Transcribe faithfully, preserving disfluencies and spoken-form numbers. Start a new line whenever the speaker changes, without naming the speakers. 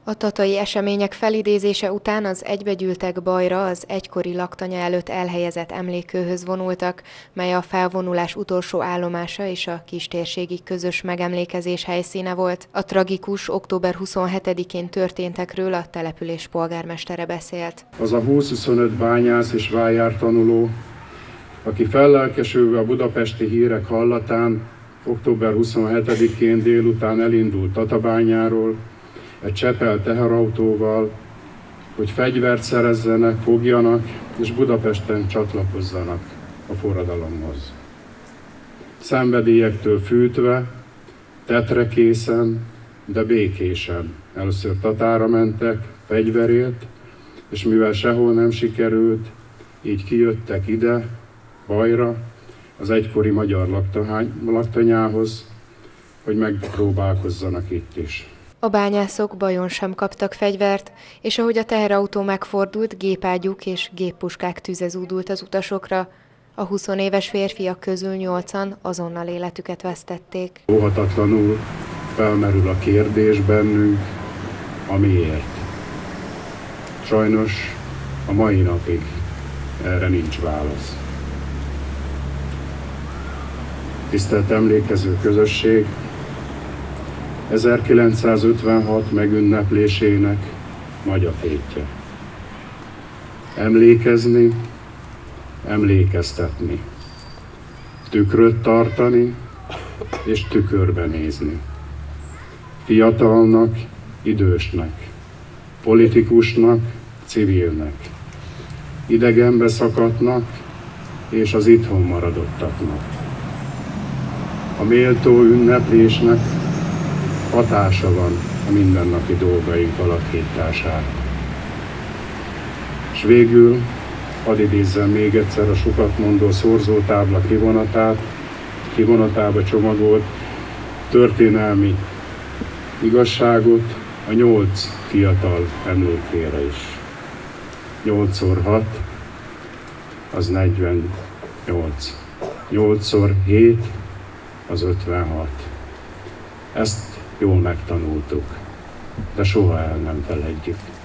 A tatai események felidézése után az egybegyűltek Bajra az egykori laktanya előtt elhelyezett emlékkőhöz vonultak, mely a felvonulás utolsó állomása és a kistérségi közös megemlékezés helyszíne volt. A tragikus október huszonhetedikén történtekről a település polgármestere beszélt.
Az a húsz-huszonöt bányász és vájár tanuló, aki fellelkesülve a budapesti hírek hallatán október huszonhetedikén délután elindult Tatabányáról, egy Csepel teherautóval, hogy fegyvert szerezzenek, fogjanak és Budapesten csatlakozzanak a forradalomhoz. Szenvedélyektől fűtve, tetrekészen, de békésen először Tatára mentek, fegyverért, és mivel sehol nem sikerült, így kijöttek ide, Bajra, az egykori magyar laktanyához, hogy megpróbálkozzanak itt is.
A bányászok Bajon sem kaptak fegyvert, és ahogy a teherautó megfordult, gépágyúk és géppuskák tüze zúdult az utasokra. A huszonéves férfiak közül nyolcan azonnal életüket vesztették.
Óhatatlanul felmerül a kérdés bennünk, a miért. Sajnos a mai napig erre nincs válasz. Tisztelt emlékező közösség, ezerkilencszázötvenhat megünneplésének nagy a tétje. Emlékezni, emlékeztetni, tükröt tartani és tükörbe nézni. Fiatalnak, idősnek, politikusnak, civilnek, idegenbe szakadtnak és az itthon maradottaknak. A méltó ünneplésnek hatása van a mindennapi dolgaink alakítására. És végül hadd idézzem még egyszer a sokat mondó szorzótábla kivonatát, kivonatába csomagolt történelmi igazságot a nyolc fiatal emlékére is. nyolcszor hat az negyvennyolc. nyolcszor hét az ötvenhat. Ezt jól megtanultuk, de soha el nem feledjük.